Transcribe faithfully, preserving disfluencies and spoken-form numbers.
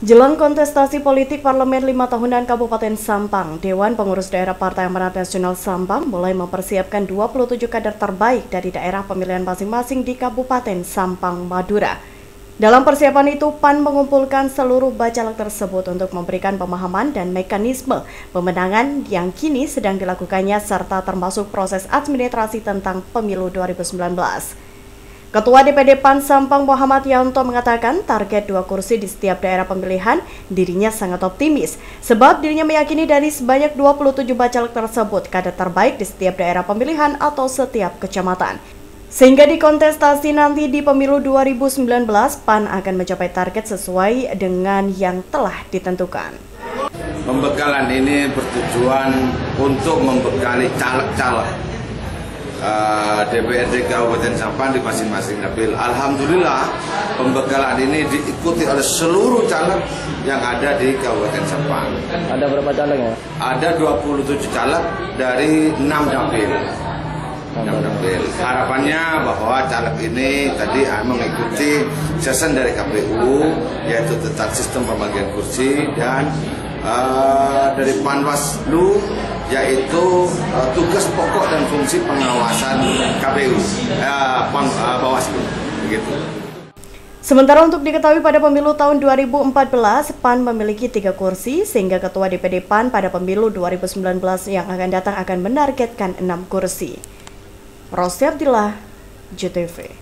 Jelang kontestasi politik parlemen lima tahunan Kabupaten Sampang, Dewan Pengurus Daerah Partai Amanat Nasional Sampang mulai mempersiapkan dua puluh tujuh kader terbaik dari daerah pemilihan masing-masing di Kabupaten Sampang, Madura. Dalam persiapan itu, P A N mengumpulkan seluruh bacalek tersebut untuk memberikan pemahaman dan mekanisme pemenangan yang kini sedang dilakukannya serta termasuk proses administrasi tentang pemilu dua ribu sembilan belas. Ketua D P D P A N Sampang Muhammad Yanto mengatakan target dua kursi di setiap daerah pemilihan dirinya sangat optimis sebab dirinya meyakini dari sebanyak dua puluh tujuh bacalek tersebut kader terbaik di setiap daerah pemilihan atau setiap kecamatan. Sehingga di kontestasi nanti di pemilu dua ribu sembilan belas P A N akan mencapai target sesuai dengan yang telah ditentukan. Pembekalan ini bertujuan untuk membekali caleg-caleg Uh, D P R D Kabupaten Sampang di masing-masing dapil. Alhamdulillah pembekalan ini diikuti oleh seluruh caleg yang ada di Kabupaten Sampang. Ada berapa caleg ya? Ada dua puluh tujuh caleg dari enam dapil. enam dapil. Harapannya bahwa caleg ini tadi mengikuti sesen dari K P U yaitu tentang sistem pembagian kursi dan uh, dari Panwaslu yaitu uh, tugas pokok dan fungsi pengawasan K P U, uh, uh, Bawaslu, begitu. Sementara untuk diketahui pada pemilu tahun dua ribu empat belas, P A N memiliki tiga kursi sehingga Ketua D P D P A N pada pemilu dua ribu sembilan belas yang akan datang akan menargetkan enam kursi. Rosy Abdillah, J T V.